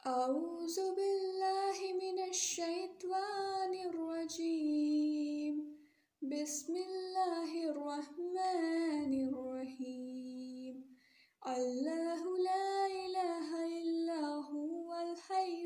أعوذ بالله من الشيطان الرجيم بسم الله الرحمن الرحيم الله لا إله إلا هو الحي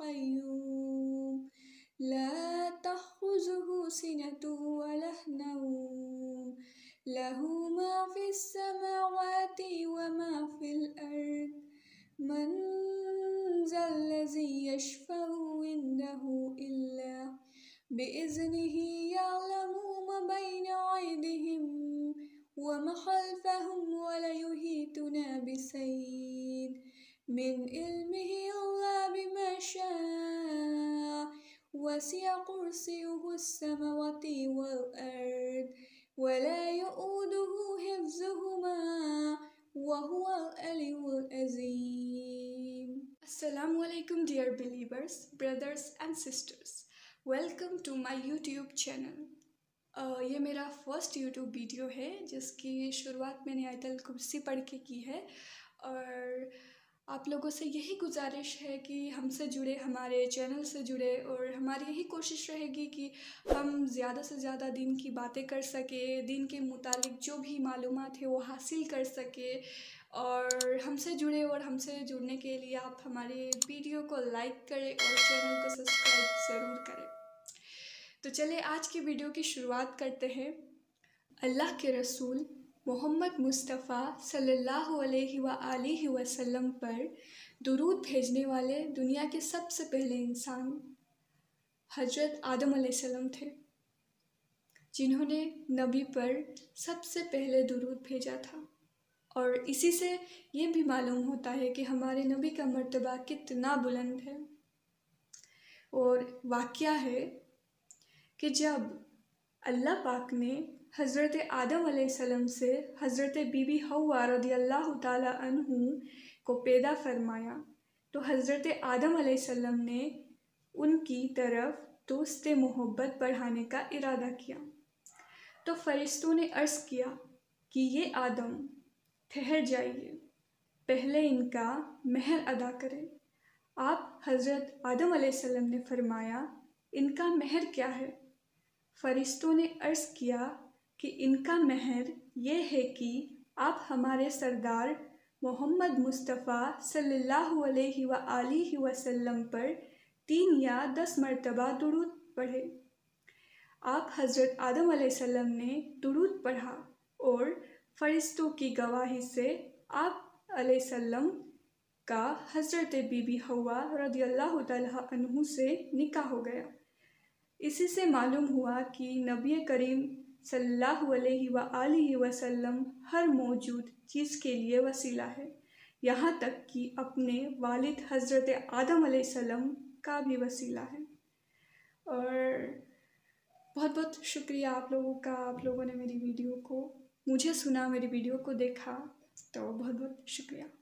القيوم لا تأخذه سنة ولا نوم له ما في السماوات وما في الأرض من ذا الذي يشفع عنده إلا بإذنه يعلم ما بين أيديهم وما خلفهم ولا يحيطون بشيء من علمه إلا بما شاء وسع كرسيه السماوات والأرض ولا يؤوده حفظهما وهو العلي العظيم. Assalamu alaikum dear believers, brothers and sisters. Welcome to my YouTube channel. یہ میرا فرسٹ یوٹیوب ویڈیو ہے جس کی شروعات میں نے آیت الکرسی پڑھ کے کی ہے، اور آپ لوگوں سے یہی گزارش ہے کہ ہم سے جڑے، ہمارے چینل سے جڑے، اور ہماری یہی کوشش رہے گی کہ ہم زیادہ سے زیادہ دین کی باتیں کر سکیں، دین کے متعلق جو بھی معلومات ہے وہ حاصل کر سکے، اور ہم سے جڑے، اور ہم سے جڑنے کے لیے آپ ہمارے ویڈیو کو لائک کریں اور چینل کو سبسکرائب ضرور کریں۔ تو چلے آج کی ویڈیو کی شروعات کرتے ہیں۔ اللہ کے رسول محمد مصطفیٰ صلی اللہ علیہ وآلہ وسلم پر درود بھیجنے والے دنیا کے سب سے پہلے انسان حضرت آدم علیہ السلام تھے، جنہوں نے نبی پر سب سے پہلے درود بھیجا تھا۔ اور اسی سے یہ بھی معلوم ہوتا ہے کہ ہمارے نبی کا مرتبہ کتنا بلند ہے۔ اور واقعہ ہے کہ جب اللہ پاک نے حضرت آدم علیہ السلام سے حضرت بی بی حوا رضی اللہ تعالی عنہ کو پیدا فرمایا، تو حضرت آدم علیہ السلام نے ان کی طرف دوست محبت بڑھانے کا ارادہ کیا۔ تو فرشتوں نے عرض کیا کہ یہ آدم ٹھہر جائیے، پہلے ان کا مہر ادا کریں۔ آپ حضرت آدم علیہ السلام نے فرمایا، ان کا مہر کیا ہے؟ فرشتوں نے عرض کیا کہ ان کا مہر یہ ہے کہ آپ ہمارے سردار محمد مصطفیٰ صلی اللہ علیہ وآلہ وسلم پر 3 یا 10 مرتبہ درود پڑھیں۔ آپ حضرت آدم علیہ السلام نے درود پڑھا، اور فرشتوں کی گواہی سے آپ علیہ السلام کا حضرت بی بی حوا رضی اللہ تعالیٰ عنہ سے نکاح ہو گیا۔ اسی سے معلوم ہوا کہ نبی کریم صلی اللہ علیہ وآلہ وسلم ہر موجود چیز کے لیے وسیلہ ہے، یہاں تک کہ اپنے والد حضرت آدم علیہ السلام کا بھی وسیلہ ہے۔ اور بہت بہت شکریہ آپ لوگوں کا، آپ لوگوں نے میری ویڈیو کو مجھے سنا، میری ویڈیو کو دیکھا، تو بہت بہت شکریہ۔